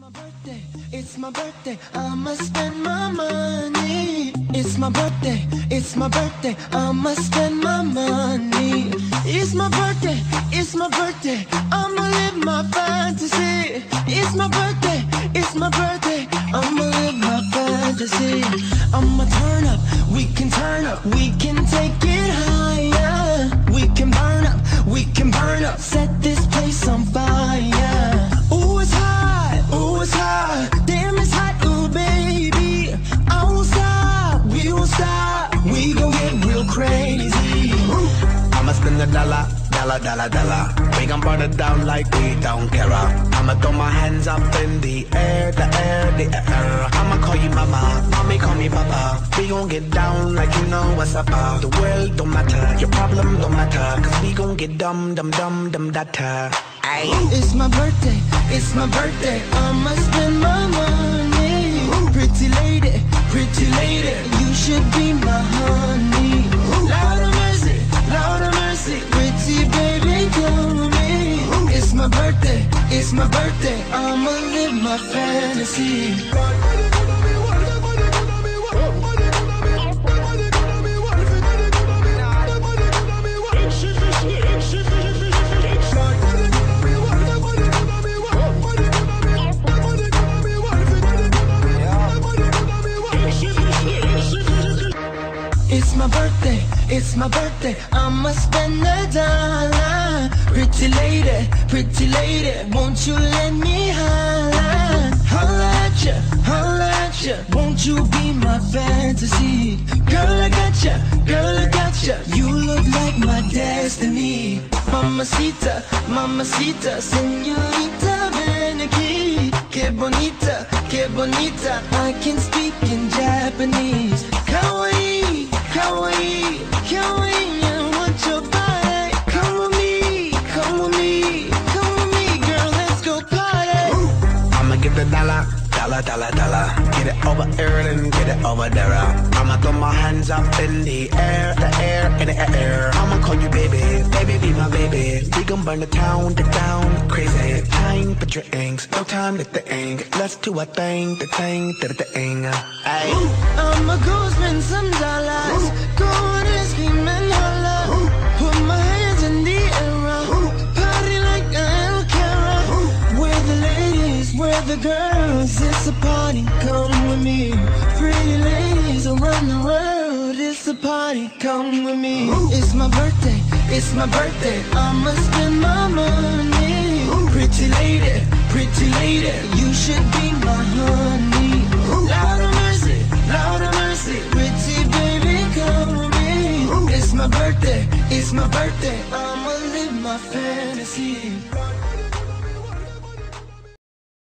my birthday, it's my birthday, I'ma spend my money. It's my birthday, it's my birthday, I'ma spend my money. It's my birthday, it's my birthday, I'ma live my fantasy. It's my birthday, it's my birthday, I'ma live my fantasy. I'ma turn up, we can turn up, we can take it higher. We can burn up, we can burn up, set this place on fire. Ooh, it's hot, ooh, it's hot, damn, it's hot, ooh, baby. I won't stop, we won't stop, we gon' get real crazy. I'ma spend a dollar. We gon' burn it down like we don't care. I'ma throw my hands up in the air, the air, the air. I'ma call you mama, mommy call me papa. We gon' get down like you know what's up. The world don't matter, your problem don't matter, cause we gon' get dumb data. Ay. It's my birthday, it's my birthday, I'ma spend my money. Pretty lady, you should be my honey. Lord of mercy, pretty baby, come with me. It's my birthday, I'ma live my fantasy. It's my birthday, I'ma spend $1. Pretty lady, won't you let me holla? Holla at ya, won't you be my fantasy? Girl, I gotcha, you look like my destiny. Mamacita, señorita, ven aquí. Que bonita, I can speak in Japanese. Kawaii, I want your body. Come with me, girl, let's go party. I'ma give the dollar. Get it over here and get it over there. I'ma throw my hands up in the air, in the air. I'ma call you baby, be my baby. We gon' burn the town crazy. Time for drinks, no time to think. Let's do a thing, the thing. Ay. I'ma go spend some dollars, go on and scream and holla. Put my hands in the air, party like I don't care. Where the ladies, where the girls, it's a party, come with me. Pretty ladies around the world, it's a party, come with me. It's my birthday, I'ma spend my money. Pretty lady, you should be my honey. Lord of mercy, pretty baby, come with me. It's my birthday, I'ma live my fantasy.